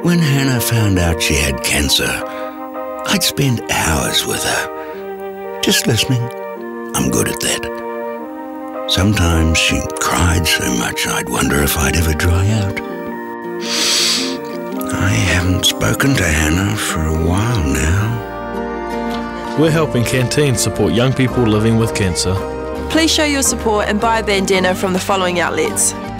When Hannah found out she had cancer, I'd spend hours with her, just listening. I'm good at that. Sometimes she cried so much I'd wonder if I'd ever dry out. I haven't spoken to Hannah for a while now. We're helping CanTeen support young people living with cancer. Please show your support and buy a bandana from the following outlets: